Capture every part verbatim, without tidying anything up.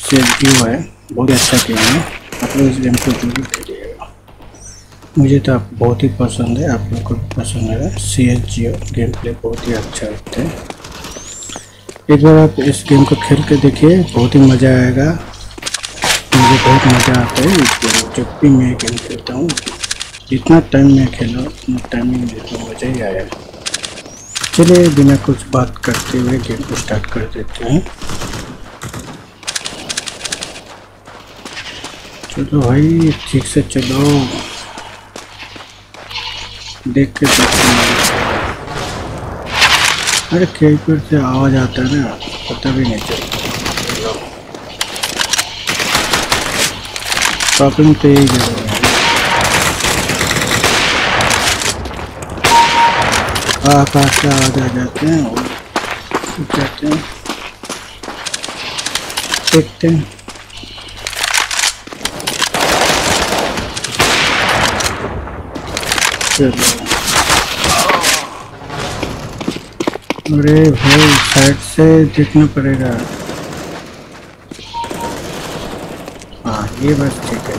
सी S G ओ है, बहुत अच्छा गेम है। आप लोग इस गेम को जरूर खेलिएगा। मुझे तो आप बहुत ही पसंद है, आप लोग को पसंद है। C S G O game play बहुत ही अच्छा होता है। एक बार आप इस गेम को खेल के देखिए, बहुत ही मज़ा आएगा। मुझे बहुत मज़ा आता है इस गेम, जब भी मैं गेम खेलता हूँ। जितना टाइम मैं खेला उतना टाइम में मुझे तो मज़ा ही आया। चलिए बिना कुछ बात करते हुए गेम को स्टार्ट कर देते हैं। चलो भाई ठीक से चलो, देख के देखते। अरे कीपर से आवाज़ आता है ना, पता भी नहीं चलता। शॉपिंग तो यही जगह है। आकाश से आवाज आ जाते हैं और जाते हैं, देखते हैं। चलो अरे भाई साइड से देखना पड़ेगा। हाँ ये बस ठीक है।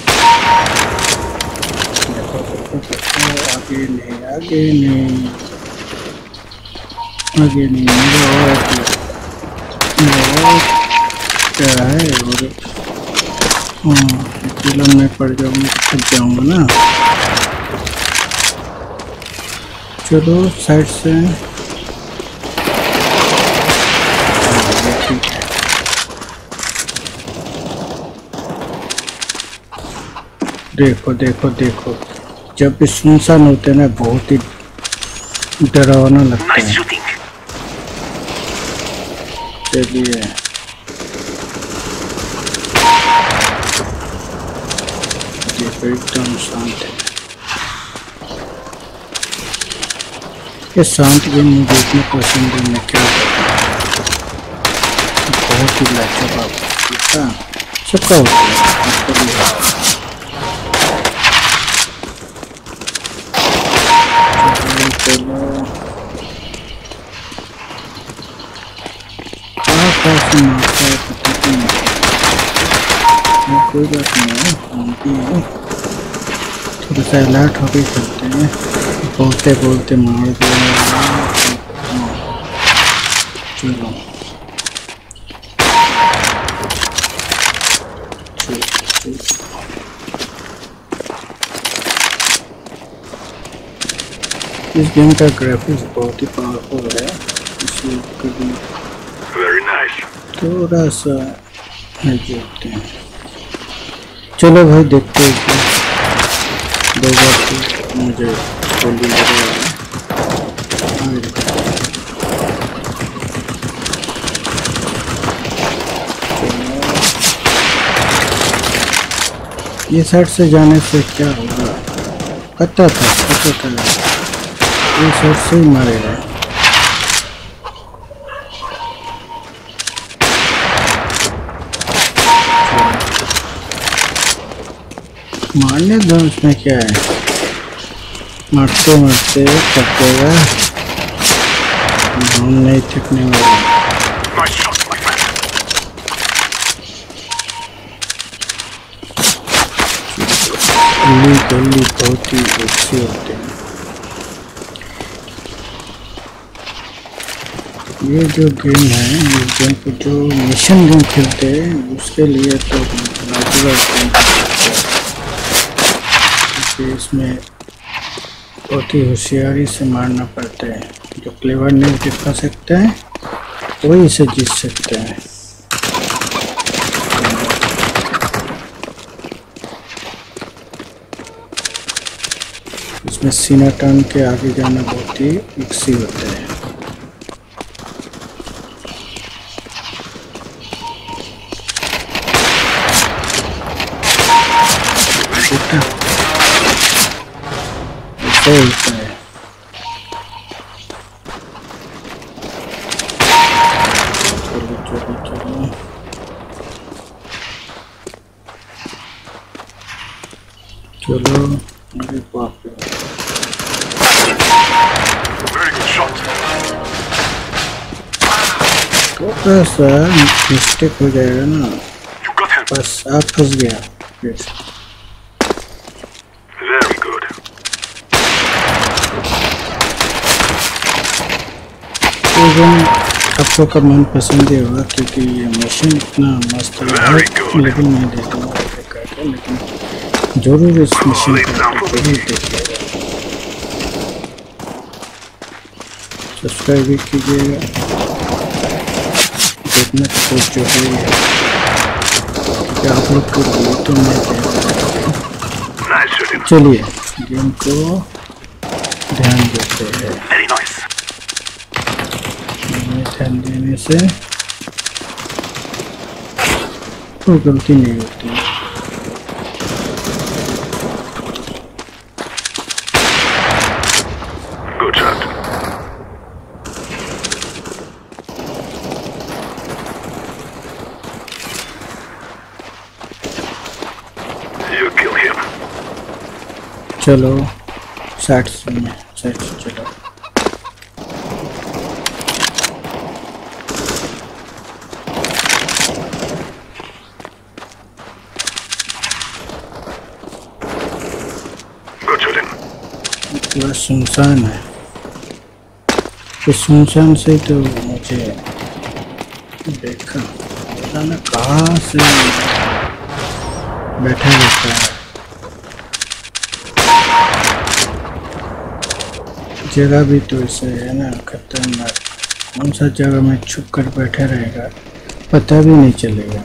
देखो देखो देखो, आगे नहीं आगे नहीं आगे नहीं, मेरा और मेरा और क्या है। और हाँ किलो में पड़ जाऊँगा, थक जाऊँगा ना। चलो साइड से, ठीक है। देखो देखो देखो, जब भी सुनसान होते हैं ना, बहुत ही डरावना लगता है। चलिए देखो एकदम शांत है। ये शांत गेम मुझे इतना पसंद है, मैं क्या करूँ। बहुत ही लाजवाब होता सबका होता है। कोई बात नहीं है, शांति है। थोड़ा सा अलर्ट होके चलते हैं, बोलते बोलते मार दिया। चलो इस गेम का ग्राफिक्स बहुत ही पावरफुल है, इसलिए कभी थोड़ा सा देखते हैं। चलो भाई देखते हैं, दो बार मुझे गोली लग रहा है। ये साइड से जाने से क्या होगा, पता था पता था ये साइड से ही मारेगा। मारने दो, उसमें क्या है, मारते मारते थकेगा, हम नहीं थकने वाले। गली गली बहुत ही अच्छे होते हैं। ये जो गेम है, इस गेम को जो मिशन गेम खेलते हैं उसके लिए तो इसमें बहुत ही होशियारी से मारना पड़ता है। जो क्लेवर नहीं दिखा सकता है वही इसे जीत सकते हैं। इसमें सीना टर्न के आगे जाना बहुत ही इक्सी होता है। ऐसा होता है। चलो चलो चलो चलो, अरे बाप रे, थोड़ा सा मिस्टेक हो जाएगा ना। बस आप फंस गया फिर। Very good. तो गेम आपको का मन पसंद ही होगा क्योंकि ये मिशन इतना मस्त है। लेकिन मैं देता हूँ करके, लेकिन जरूर इस मिशन को जरूर देखिएगा, सब्सक्राइब भी कीजिएगा, देखना तो जरूरी है क्योंकि आप लोग को लिए तो मैं देख। चलिए गेम को ध्यान देते हैं। ध्यान देने से कोई गलती नहीं होती। Good shot. You kill him. चलो साइड से में साइड से चलो। पूरा सुनसान है, तो सुनसान से तो मुझे देखा ना कहाँ से बैठा रहता है। जगह भी तो ऐसे है ना खतरनाक, कौन सा जगह में छुप कर बैठा रहेगा पता भी नहीं चलेगा।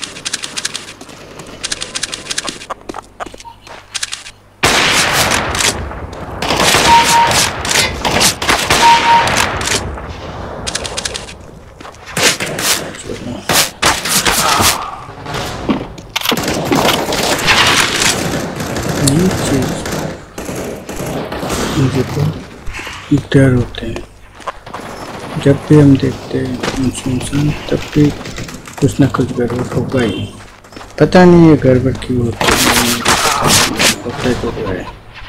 ये चीज मुझे तो डर होते हैं जब भी हम देखते हैं सुनसान, तब भी कुछ ना कुछ गड़बड़ होगा ही। पता नहीं ये गड़बड़ क्यों होती है, होता तो है।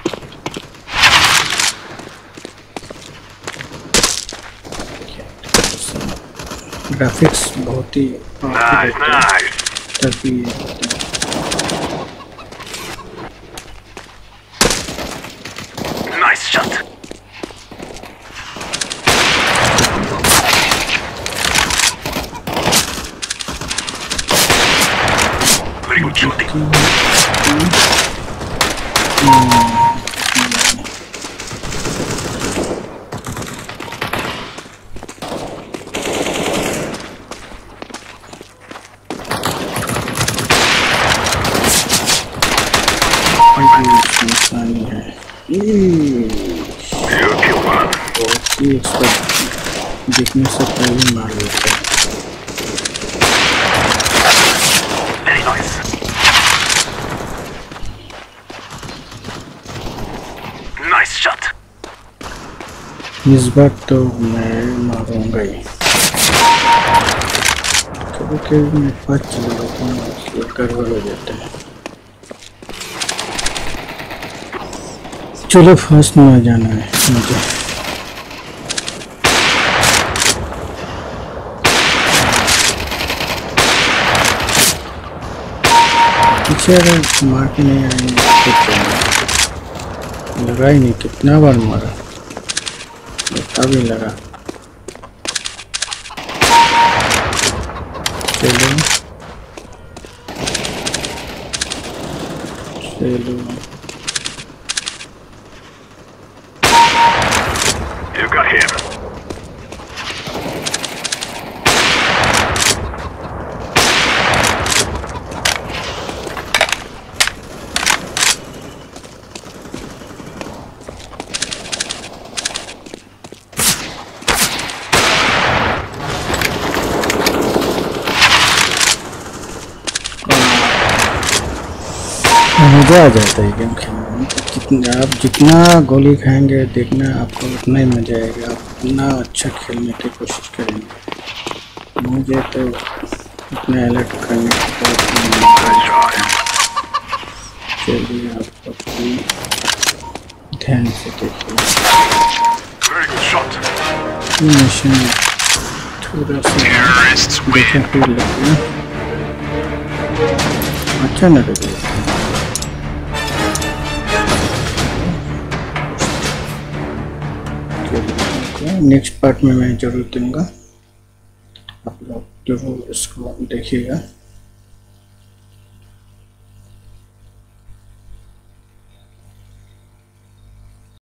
ग्राफिक्स बहुत ही तभी Nice shot. Very good shooting. इंसानी है You kill one. बहुत ही एक्सपर्ट, देखने से पहले मार लेता है। Very nice. Nice shot. इस बार तो मैं मारूंगा ही। कभी कभी मैं पाँच चले जाता हूँ, इसलिए गड़बड़ हो जाता है। चलो फर्स्ट में आ जाना है मुझे। पीछे अगर मार के नहीं आएंगे तो लगा ही नहीं, कितना बार मारा अभी लगा। चलो चलो You got him. मज़ा आ जाता है गेम खेलने में। जितना आप जितना गोली खाएंगे देखना आपको उतना ही मज़ा आएगा, आप उतना अच्छा खेलने की कोशिश करेंगे। मुझे तो इतना अलर्ट करने की बहुत। चलिए आप अपनी ध्यान से देखिए। मिशन थोड़ा सा देखा फिर लग गया। अच्छा ना लगे। नेक्स्ट पार्ट में मैं जरूर दूंगा, आप लोग जरूर इसको देखिएगा।